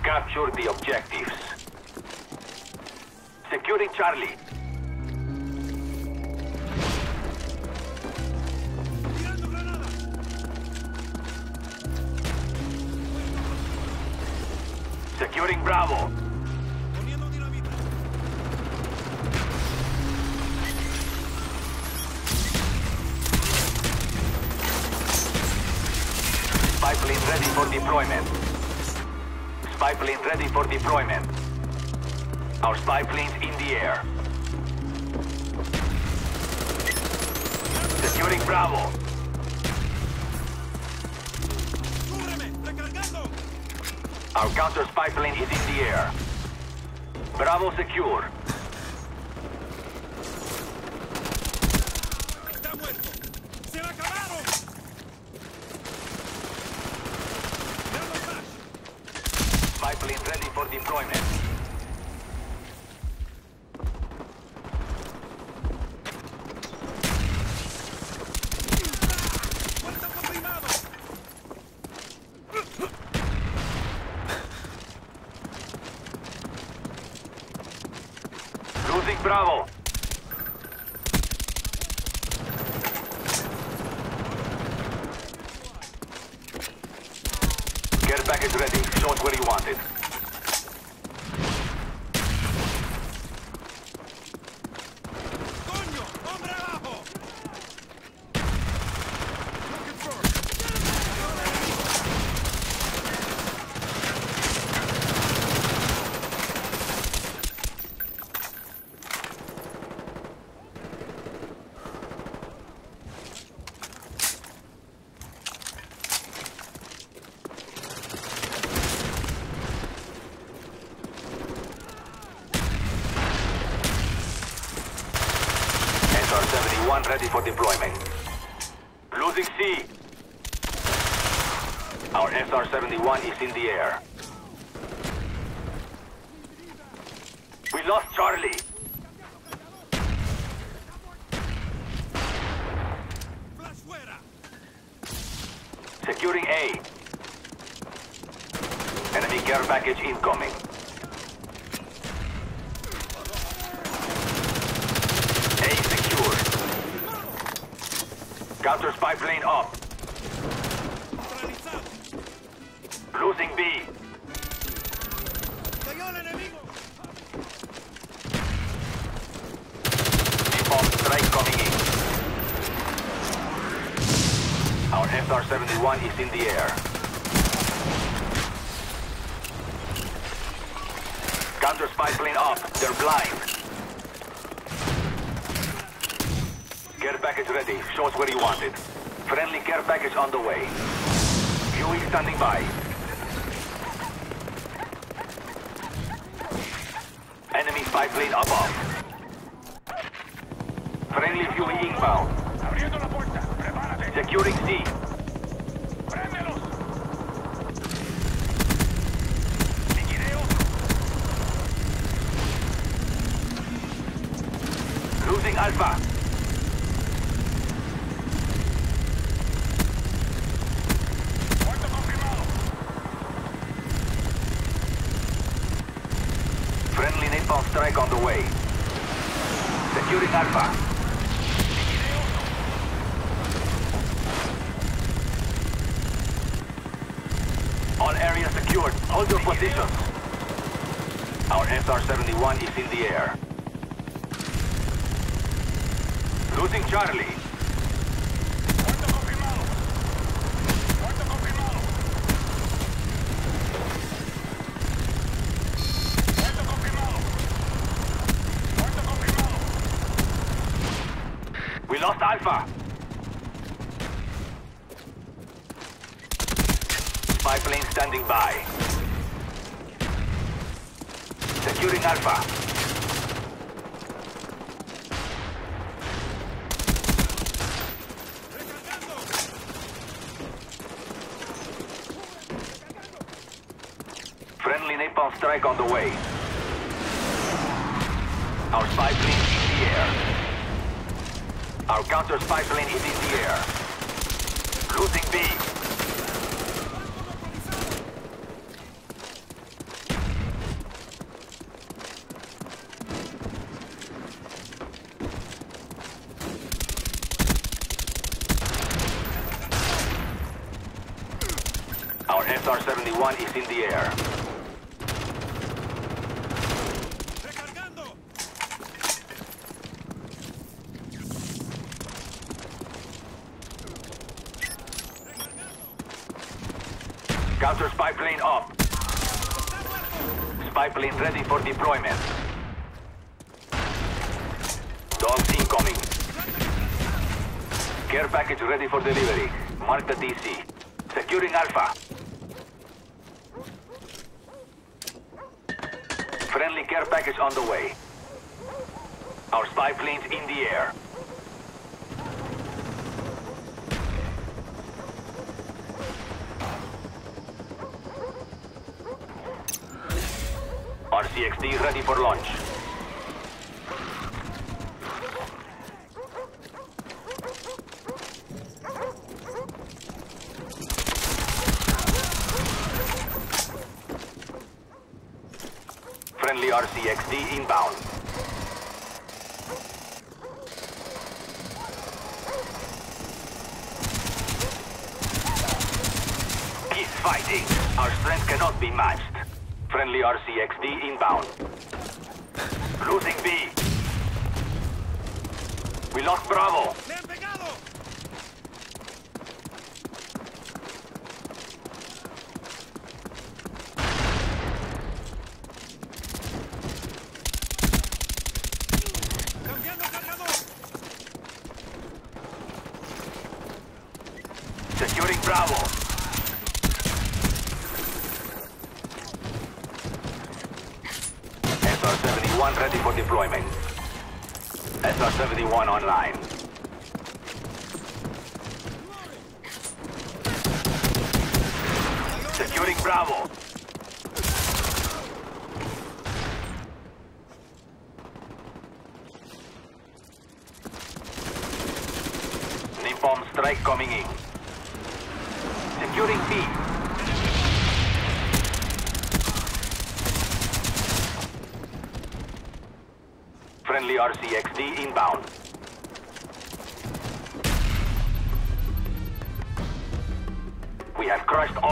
capture the objectives. Securing Charlie. Securing Bravo. Spy plane ready for deployment. Spy plane ready for deployment. Our spy plane's in the air. Securing Bravo. Our counter spy plane is in the air. Bravo secure. Está muerto. Se la acabaron. Spy plane ready for deployment. Losing Bravo. Care package ready. Show us where you want it. ¡Coño! ¡Hombre abajo! SR-71 ready for deployment. Losing C. Our SR-71 is in the air. We lost Charlie. ¡Flash fuera! Securing A. Enemy care package incoming. A secure. Counter spy plane up. ¡Neutralizado! Losing B. ¡Cayó el enemigo! Napalm strike coming in. Our SR-71 is in the air. Counter spy plane up. They're blind. Care package ready. Show us where you want it. Friendly care package on the way. Huey standing by. Enemy spy plane above. Friendly Huey inbound. Abriendo la puerta. Prepárate. Securing C. Préndelos. Liquidé otro. Losing Alpha. Muerto confirmado. Friendly napalm strike on the way. Securing Alpha. Liquidé otro. All areas secured. Hold your positions. Our SR-71 is in the air. Losing Charlie. Muerto confirmado. Muerto confirmado. Muerto confirmado. Muerto confirmado. We lost Alpha. Spy plane standing by. Securing Alpha. Friendly napalm strike on the way. Our spy plane is in the air. Our counter spy plane is in the air. Losing B. SR-71 is in the air. ¡Recargando! Counter spy plane up. Spy plane ready for deployment. Dogs incoming. Care package ready for delivery. Mark the DC. Securing Alpha. Friendly care package on the way. Our spy planes in the air. RCXD ready for launch. Friendly RCXD inbound. Keep fighting. Our strength cannot be matched. Friendly RCXD inbound. Losing B. We lost Bravo. ¡Le han pegado! ¡Cambiando cargador! Securing Bravo. SR-71 ready for deployment. SR-71 online. Securing Bravo. Napalm strike coming in. Securing B. Friendly RCXD inbound. We have crushed all